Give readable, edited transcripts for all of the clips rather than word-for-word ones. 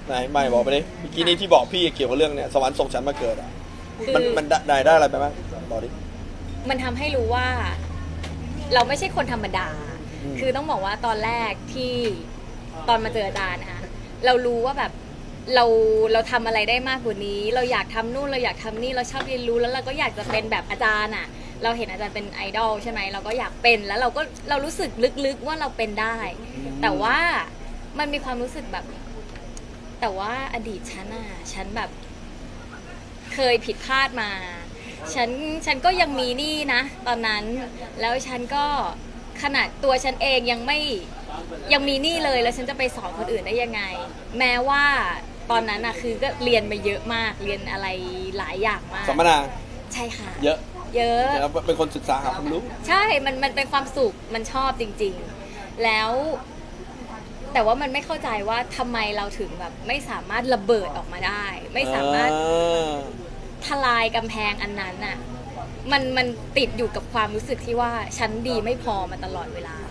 ไหนไม่บอกไปดิเมื่อกี้นี้ที่บอกพี่เกี่ยวกับเรื่องเนี่ยสวรรค์ส่งฉันมาเกิดอ่ะมันได้อะไรไปบ้างบอกดิมันทำให้รู้ว่าเราไม่ใช่คนธรรมดาคือต้องบอกว่าตอนแรกที่ตอนมาเจออาจารย์นะคะเรารู้ว่าแบบเราทำอะไรได้มากกว่านี้เราอยากทำนู่นเราอยากทำนี่เราชอบเรียนรู้แล้วเราก็อยากจะเป็นแบบอาจารย์อ่ะเราเห็นอาจารย์เป็นไอดอลใช่ไหมเราก็อยากเป็นแล้วเรารู้สึกลึกๆว่าเราเป็นได้แต่ว่ามันมีความรู้สึกแบบแต่ว่าอดีตฉันแบบเคยผิดพลาดมาฉันก็ยังมีหนี้นะตอนนั้นแล้วฉันก็ขนาดตัวฉันเองยังมีหนี้เลยแล้วฉันจะไปสอนคนอื่นได้ยังไงแม้ว่าตอนนั้นอะคือก็เรียนมาเยอะมากเรียนอะไรหลายอย่างมากสัมมนาใช่ค่ะเยอะแล้วเป็นคนศึกษาหาความรู้ใช่มันเป็นความสุขมันชอบจริงๆแล้วแต่ว่ามันไม่เข้าใจว่าทำไมเราถึงแบบไม่สามารถระเบิดออกมาได้ไม่สามารถทลายกำแพงอันนั้นน่ะมันติดอยู่กับความรู้สึกที่ว่าฉันดีไม่พอมาตลอดเวลา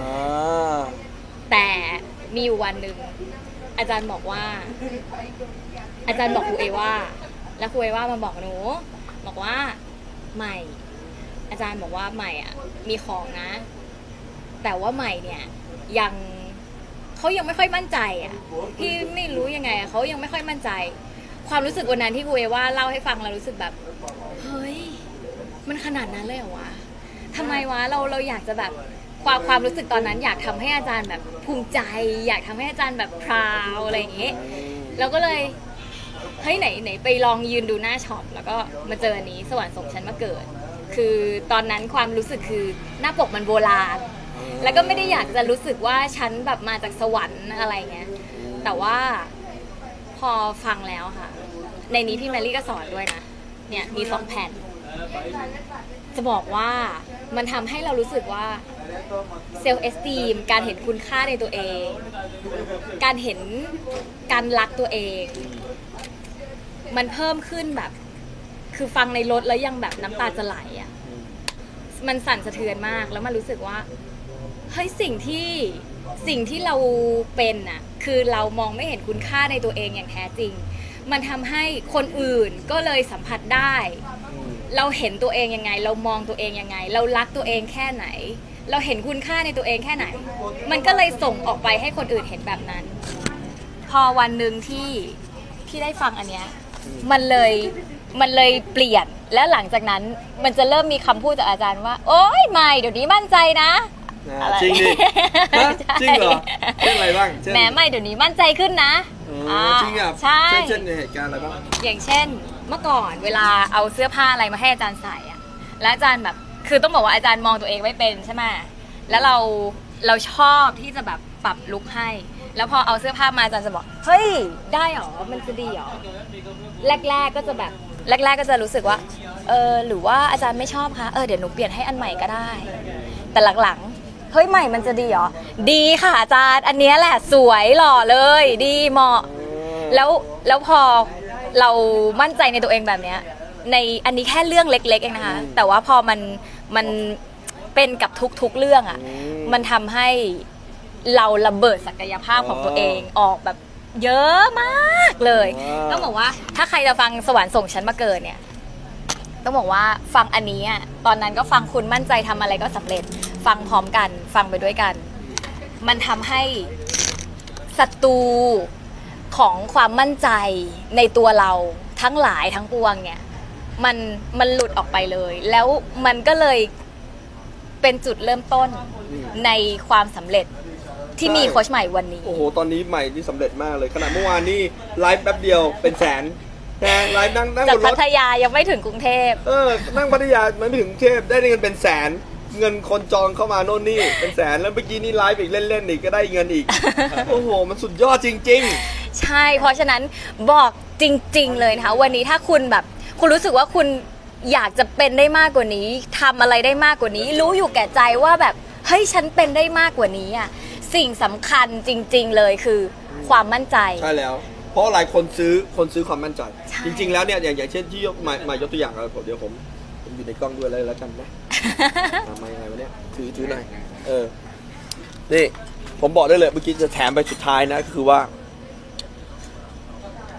แต่มีอยู่วันหนึ่งอาจารย์บอกว่าอาจารย์บอกครูเอว่าแล้วครูเอว่ามาบอกหนูบอกว่าใหม่อาจารย์บอกว่าใหม่อ่ะมีของนะแต่ว่าใหม่เนี่ยเขายังไม่ค่อยมั่นใจอ่ะพี่ไม่รู้ยังไงเขายังไม่ค่อยมั่นใจความรู้สึกวันนั้นที่ครูเอว่าเล่าให้ฟังเรารู้สึกแบบเฮ้ยมันขนาดนั้นเลยเหรอวะทำไมวะเราอยากจะแบบความรู้สึกตอนนั้นอยากทำให้อาจารย์แบบภูมิใจอยากทำให้อาจารย์แบบพราวอะไรอย่างเงี้ยเราก็เลยเฮ้ยไหนไปลองยืนดูหน้าช็อปแล้วก็มาเจออันนี้สวรรค์ส่งฉันมาเกิดคือตอนนั้นความรู้สึกคือหน้าปกมันโบราณแล้วก็ไม่ได้อยากจะรู้สึกว่าฉันแบบมาจากสวรรค์อะไรเงี้ยแต่ว่าพอฟังแล้วค่ะในนี้พี่แมรี่ก็สอนด้วยนะเนี่ยมี2 แผ่นจะบอกว่ามันทำให้เรารู้สึกว่าเซลฟ์เอสตีมการเห็นคุณค่าในตัวเองการเห็นการรักตัวเองมันเพิ่มขึ้นแบบคือฟังในรถแล้วยังแบบน้ำตาจะไหลอ่ะมันสั่นสะเทือนมากแล้วมันรู้สึกว่าเฮ้ยสิ่งที่เราเป็นอ่ะคือเรามองไม่เห็นคุณค่าในตัวเองอย่างแท้จริงมันทำให้คนอื่นก็เลยสัมผัสได้เราเห็นตัวเองยังไงเรามองตัวเองยังไงเรารักตัวเองแค่ไหนเราเห็นคุณค่าในตัวเองแค่ไหนมันก็เลยส่งออกไปให้คนอื่นเห็นแบบนั้นพอวันหนึ่งที่ได้ฟังอันเนี้ยมันเลยเปลี่ยนแล้วหลังจากนั้นมันจะเริ่มมีคำพูดจากอาจารย์ว่าโอ๊ยไม่เดี๋ยวนี้มั่นใจนะจริงดิจริงเหรอเช่นอะไรบ้างแหมไม่เดี๋ยวนี้มั่นใจขึ้นนะจริงอ่ะใช่เช่นในเหตุการณ์อะไรบ้างอย่างเช่นเมื่อก่อนเวลาเอาเสื้อผ้าอะไรมาให้อาจารย์ใส่อะแล้วอาจารย์แบบคือต้องบอกว่าอาจารย์มองตัวเองไม่เป็นใช่ไหมแล้วเราชอบที่จะแบบปรับลุคให้แล้วพอเอาเสื้อผ้ามาอาจารย์จะบอกเฮ้ยได้หรอมันจะดีหรอแรกๆก็จะแบบแรกๆก็จะรู้สึกว่าหรือว่าอาจารย์ไม่ชอบคะเดี๋ยวหนูเปลี่ยนให้อันใหม่ก็ได้แต่หลังๆเฮ้ยใหม่มันจะดีหรอดีค่ะอาจารย์อันนี้แหละสวยหล่อเลยดีเหมาะแล้วพอเรามั่นใจในตัวเองแบบนี้ในอันนี้แค่เรื่องเล็กๆเองนะคะแต่ว่าพอมันเป็นกับทุกๆเรื่องอ่ะมันทำให้เราระเบิดศักยภาพของตัวเองออกแบบเยอะมากเลยต้องบอกว่าถ้าใครจะฟังสวรรค์ส่งฉันมาเกิดเนี่ยต้องบอกว่าฟังอันนี้อ่ะตอนนั้นก็ฟังคุณมั่นใจทำอะไรก็สำเร็จฟังพร้อมกันฟังไปด้วยกันมันทำให้ศัตรูของความมั่นใจในตัวเราทั้งหลายทั้งปวงเนี่ยมันหลุดออกไปเลยแล้วมันก็เลยเป็นจุดเริ่มต้นในความสำเร็จที่มีโค้ชใหม่วันนี้โอ้โหตอนนี้ใหม่นี่สำเร็จมากเลยขนาดเมื่อวานนี่ไลฟ์แป๊บเดียวเป็นแสนแพงไลฟ์นั่งจากพัทยายังไม่ถึงกรุงเทพนั่งพัทยาไม่ถึงกรุงเทพได้เงินเป็นแสนเงินคนจองเข้ามาโน่นนี่เป็นแสนแล้วเมื่อกี้นี่ไลฟ์อีกเล่นๆอีกก็ได้เงินอีก โอ้โหมันสุดยอดจริงๆใช่เพราะฉะนั้นบอกจริงๆเลยนะคะวันนี้ถ้าคุณแบบคุณรู้สึกว่าคุณอยากจะเป็นได้มากกว่านี้ทำอะไรได้มากกว่านี้รู้อยู่แก่ใจว่าแบบเฮ้ยฉันเป็นได้มากกว่านี้อ่ะสิ่งสำคัญจริงๆเลยคือความมั่นใจใช่แล้วเพราะหลายคนซื้อความมั่นใจจริงๆแล้วเนี่ยอย่างเช่นที่มายกตัวอย่างเดี๋ยวผมอยู่ในกล้องด้วยเลยแล้วกันนะมายังไงวะเนี่ยถือหน่อยนี่ผมบอกได้เลยเมื่อกี้จะแถมไปสุดท้ายนะคือว่า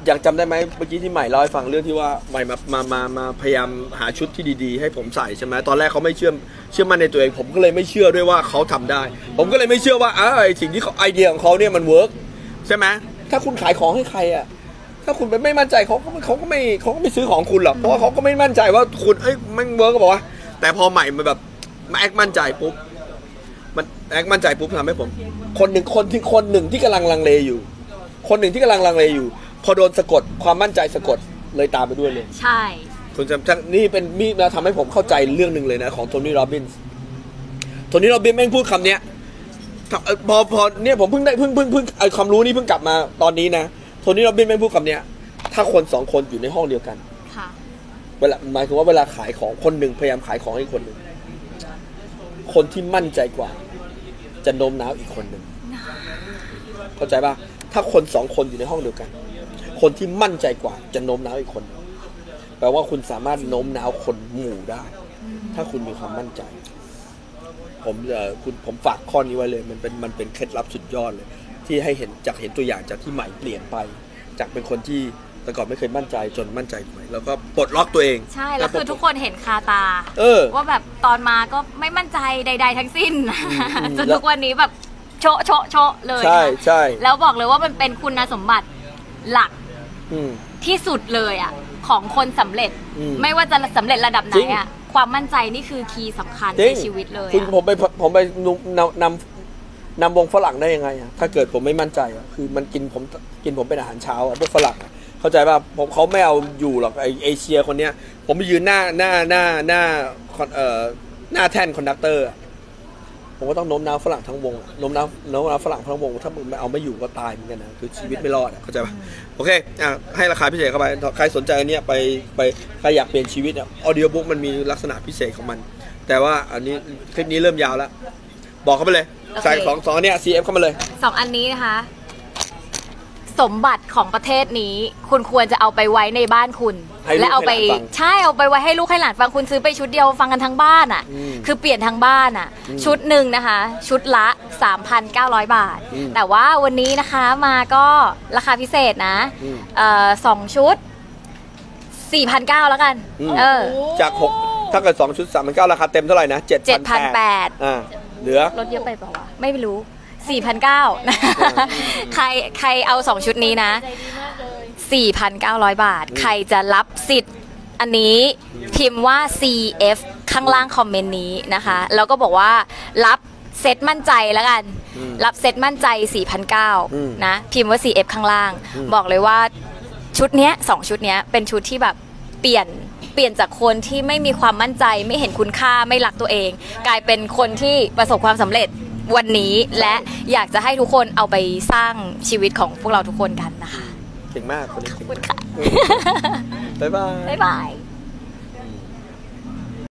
อย่างจำได้ไหมเมื่อกี้ที่ใหม่เล่าให้ฟังเรื่องที่ว่าใหม่มาพยายามหาชุดที่ดีๆให้ผมใส่ใช่ไหมตอนแรกเขาไม่เชื่อมั่นในตัวเองผมก็เลยไม่เชื่อด้วยว่าเขาทำได้ผมก็เลยไม่เชื่อว่าไอ้สิ่งที่เขาไอเดียของเขาเนี่ยมันเวิร์กใช่ไหมถ้าคุณขายของให้ใครอะถ้าคุณไม่มั่นใจเขาก็ไม่ซื้อของคุณหรอกเพราะว่าเขาก็ไม่มั่นใจว่าคุณมันเวิร์กก็บอกว่าแต่พอใหม่มันแบบมาแอคมั่นใจปุ๊บมันแอคมั่นใจปุ๊บทำให้ผมคนหนึ่งที่กำลังลังเลอยู่พอโดนสะกดความมั่นใจสะกดเลยตามไปด้วยเลยใช่คุณจำนี่เป็นมีนะทำให้ผมเข้าใจเรื่องหนึ่งเลยนะของโทนี่โรบินส์แม่งพูดคำเนี้ยพอเนี่ยผมเพิ่งไอความรู้นี่เพิ่งกลับมาตอนนี้นะโทนี่โรบินส์แม่งพูดคำเนี้ยถ้าคน2 คนอยู่ในห้องเดียวกันค่ะเวลาหมายถึงว่าเวลาขายของคนหนึ่งพยายามขายของให้คนหนึ่งคนที่มั่นใจกว่าจะโน้มน้าวอีกคนหนึ่งเข้าใจป่ะถ้าคน2 คนอยู่ในห้องเดียวกันคนที่มั่นใจกว่าจะโน้มน้าวอีกคนแปลว่าคุณสามารถโน้มน้าวคนหมู่ได้ถ้าคุณมีความมั่นใจผมฝากข้อนี้ไว้เลยมันเป็นเคล็ดลับสุดยอดเลยที่ให้เห็นตัวอย่างจากที่ใหม่เปลี่ยนไปจากเป็นคนที่แต่ก่อนไม่เคยมั่นใจจนมั่นใจใหม่แล้วก็ปลดล็อกตัวเองใช่แล้วคือทุกคนเห็นคาตาว่าแบบตอนมาก็ไม่มั่นใจใดๆทั้งสิ้นจนทุกวันนี้แบบโชะเลยใช่แล้วบอกเลยว่ามันเป็นคุณสมบัติหลักที่สุดเลยอ่ะของคนสำเร็จไม่ว่าจะสำเร็จระดับไหนอ่ะความมั่นใจนี่คือคีย์สำคัญในชีวิตเลยคุณผมไปนำวงฝรั่งได้ยังไงอ่ะถ้าเกิดผมไม่มั่นใจอ่ะคือมันกินผมเป็นอาหารเช้าอ่ะพวกฝรั่งเข้าใจป่ะเขาไม่เอาอยู่หรอกไอเอเชียคนเนี้ยผมไปยืนหน้าแท่นคอนดักเตอร์ผมก็ต้องโน้มน้าวฝรั่งทั้งวงโน้มน้าวฝรั่งทั้งวงถ้ามึงเอาไม่อยู่ก็ตายเหมือนกันนะคือชีวิตไม่รอดเข้าใจป่ะโอเคให้ราคาพิเศษเข้าไปใครสนใจอันเนี้ยไปใครอยากเปลี่ยนชีวิตออดิโอบุ๊กมันมีลักษณะพิเศษของมันแต่ว่าอันนี้คลิปนี้เริ่มยาวแล้วบอกเข้าไปเลยใส่สองเนี่ย CF เข้ามาเลย 2 อันนี้นะคะสมบัติของประเทศนี้คุณควรจะเอาไปไว้ในบ้านคุณและเอาไปเอาไปไว้ให้ลูกให้หลานฟังคุณซื้อไปชุดเดียวฟังกันทั้งบ้านอ่ะคือเปลี่ยนทั้งบ้านอ่ะชุดหนึ่งนะคะชุดละ 3,900 บาทแต่ว่าวันนี้นะคะมาก็ราคาพิเศษนะ2 ชุด 4,900 แล้วกันจาก6ถ้าเกิด2 ชุด 3,900ราคาเต็มเท่าไหร่นะ 7,800เหลือลดเยอะไปเปล่าวะไม่รู้4,900 นะใครเอา2 ชุดนี้นะ 4,900 บาทใครจะรับสิทธิ์อันนี้พิมพ์ว่า CF ข้างล่างคอมเมนต์นี้นะคะแล้วก็บอกว่ารับเซตมั่นใจแล้วกันรับเซตมั่นใจ 4,900 นะพิมพ์ว่า CF ข้างล่างบอกเลยว่าชุดเนี้ย2 ชุดเนี้ยเป็นชุดที่แบบเปลี่ยนจากคนที่ไม่มีความมั่นใจไม่เห็นคุณค่าไม่รักตัวเองกลายเป็นคนที่ประสบความสำเร็จวันนี้และอยากจะให้ทุกคนเอาไปสร้างชีวิตของพวกเราทุกคนกันนะคะเก่งมากคนนี้ขอบคุณค่ะบ๊ายบาย